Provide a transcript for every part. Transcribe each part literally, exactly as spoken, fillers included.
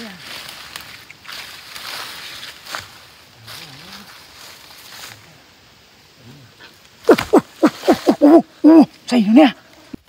Xây nữa nè.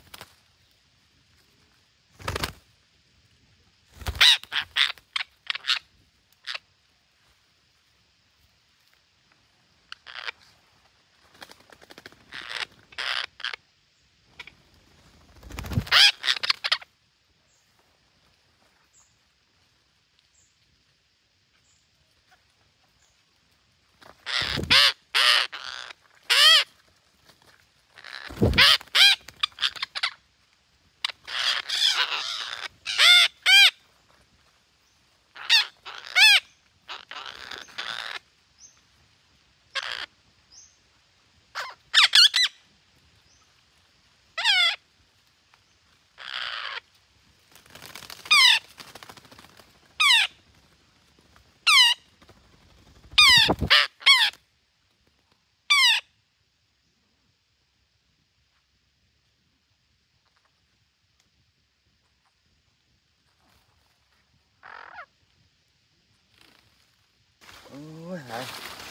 Ôi hả?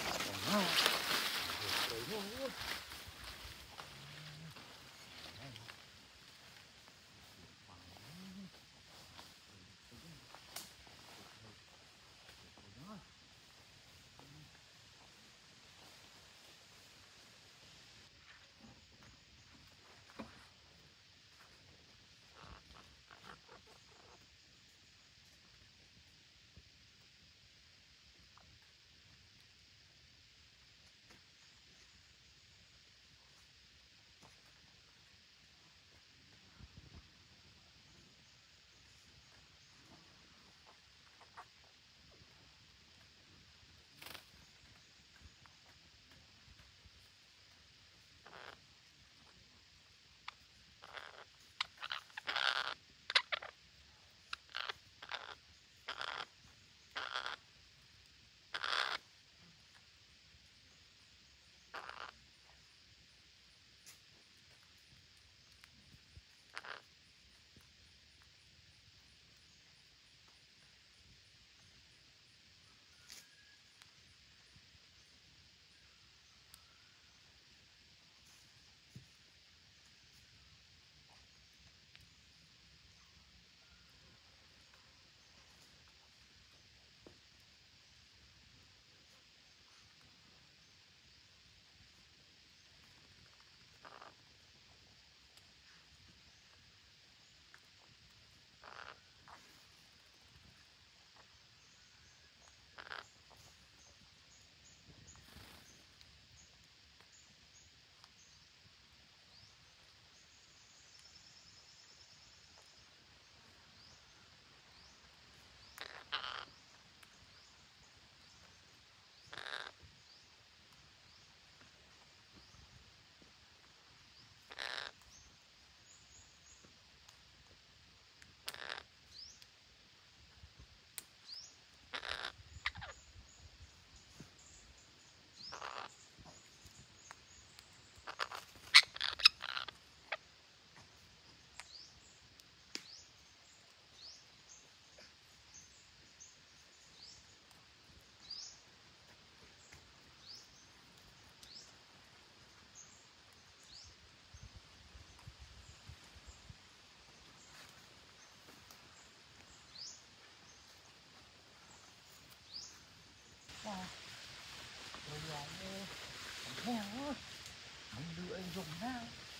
Heo mình đưa anh dùng nào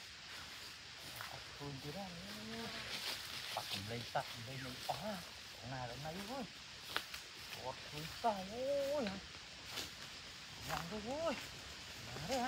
thôi chứ đó bắt mình lên bắt mình lên mình phá con nào là ngay thôi bọt thôi sao ôi nằm thôi ôi nằm đấy hả.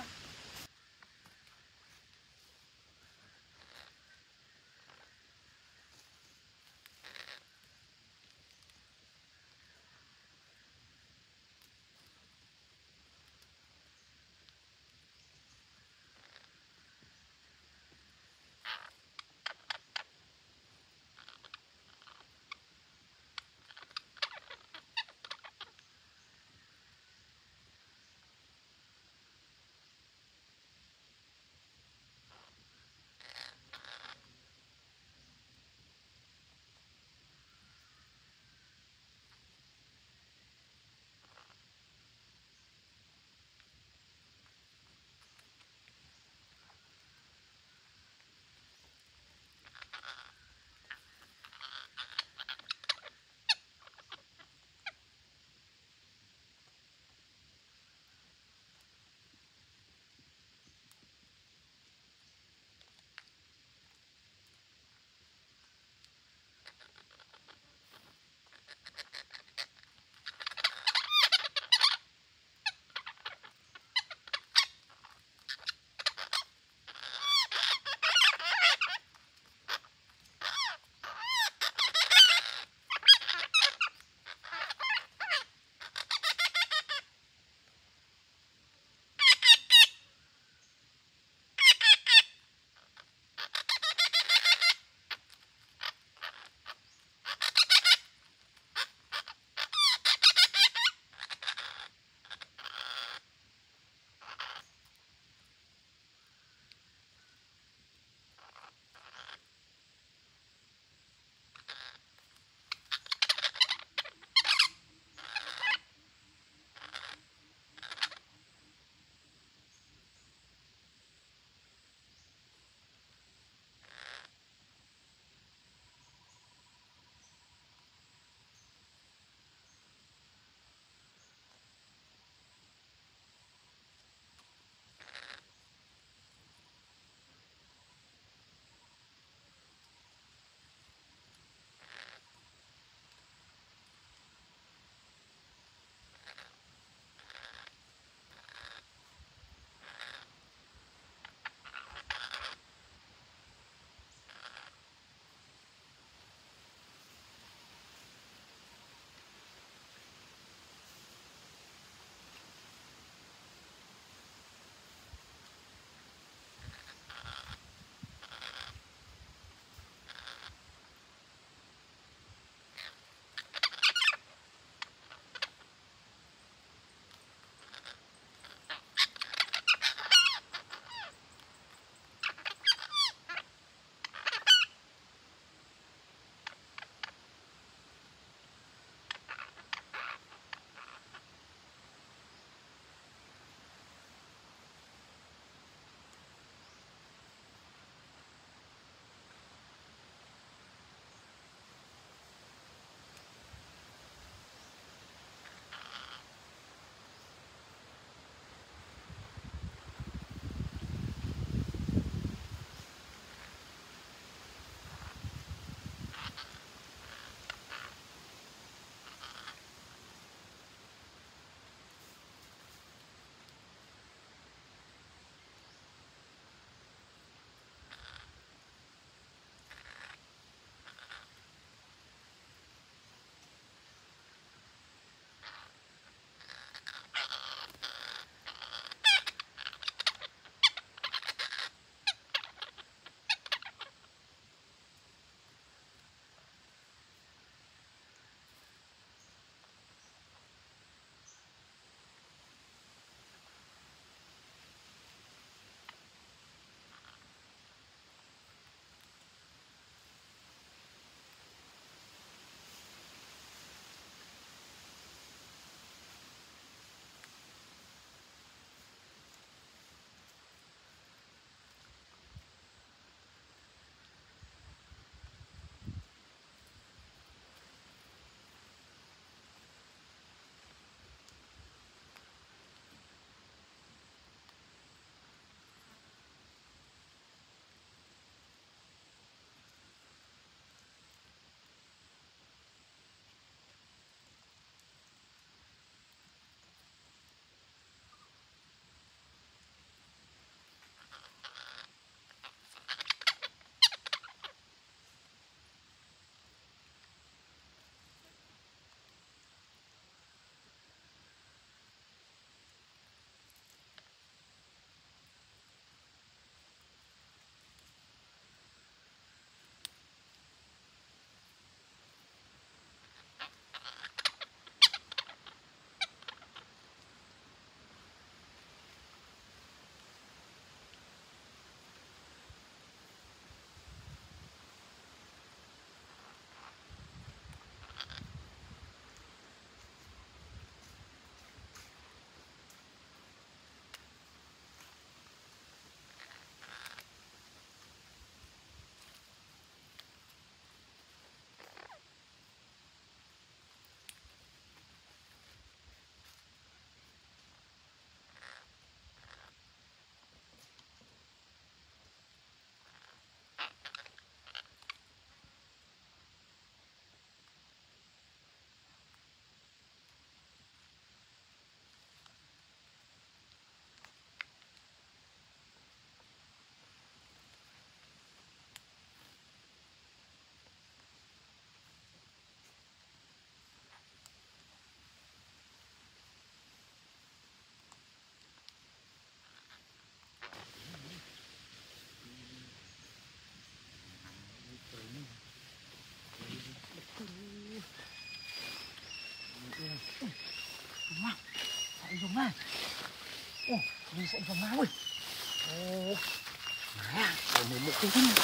mà. Ô, đi sẽ vào máu ơi. Ô, này à, ở một một cái thế này.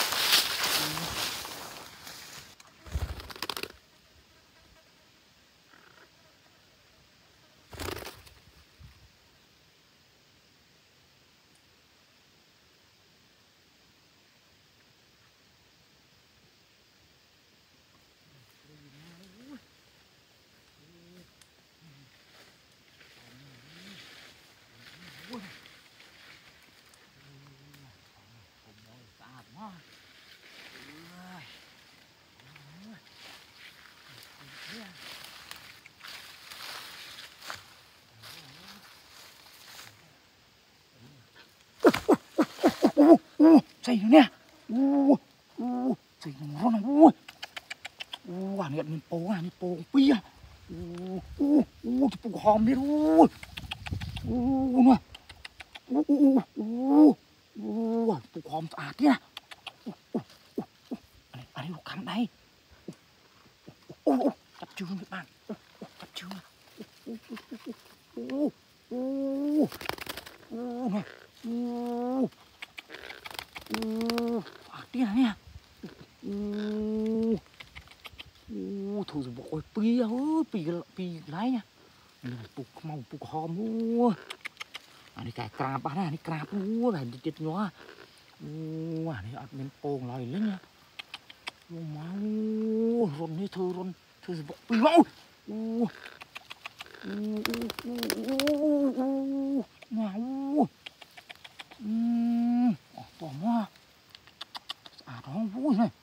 Xây nữa nè. Ui, ui, xây nó này. Ui, ui, quả này mình bố à, mình bố pia. Ui, ui, ui, cái bố hòm biết. Ui, ui, này. Ui, ui, ui, ui, bố hòm sạch kia. Ui, ui, ui, ui, ở đây nó cắm đây. Ui, ui, chặt chương các bạn. Ui, chặt chương. Ui, ui, ui, ui, này. Ui, ui, à, tí này nè. Ui, ui, thôi rồi bội pi ơi, pi pi lái nha. Này bục màu bục hòm ui. À này cái crab á, này crab ui, này chết nhóa. Ui, này ăn miếng pong lại lên nha. Ui mau, run này thôi run, thôi rồi bội pi mau. Ui, ui, ui, ui, ui, ui, to quá. À đó vui này.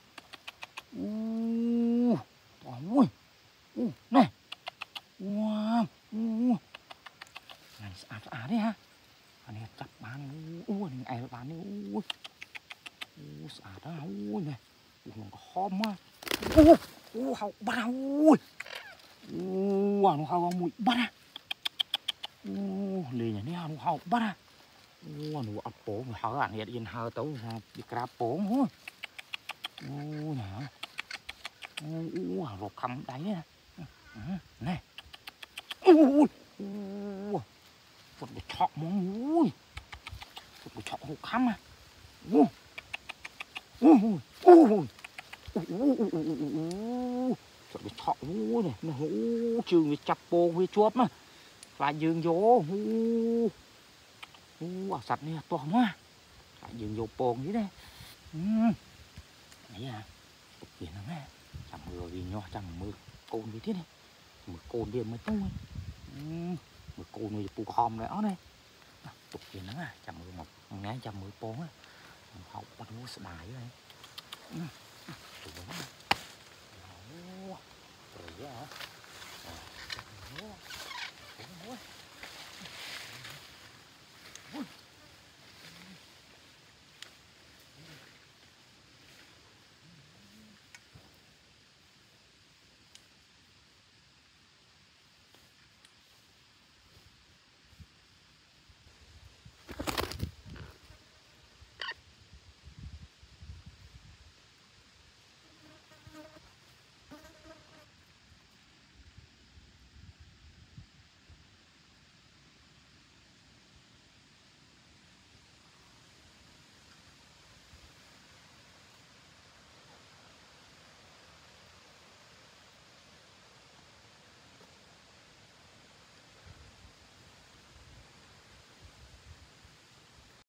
Ui, to vui. Ui, này. Wow, ui. Này sạch sạch đấy ha. Anh này chặt bán này. Ui, này ai bán này. Ui, ui, sạch đó. Ui, này. Ui, nó có khóm á. Ui, ui, hậu bắt ui. Ui, nó hậu mùi bắt á. Ui, lì nhà này nó hậu bắt á. Ui, nó ập bố. Nó hậu ảnh hiện yên hậu tấu. Đi crab bố. Ui, ui, nè. Ui, ui, rộp khăm đáy nè. Này. Ui, ui, ui. Phật bị chọ mong ui. Phật bị chọ hộp khăm à. Ui. Ui, ui, ui. Ui, ui, ui, ui, ui. Phật bị chọ ui này. Nó hú trường với chập bồ với chuốp mà. Phải dường vô. Ui. Ui, sạch này to quá. Phải dường vô bồn dưới đây. Ui. Đấy à. Tục kiến lắm nè. Chẳng mưa vì nhỏ chẳng mưa côn như thế này. Mưa côn đi mới tôi. Mưa côn này bù hòm này ó này. Tục kiến lắm à. Chẳng mưa một ngay chẳng mưa bóng á. Học bắt mua sợi đáy này. Tụi đó. Rồi á.